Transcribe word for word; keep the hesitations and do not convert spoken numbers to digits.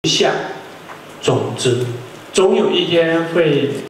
下种子，总有一天会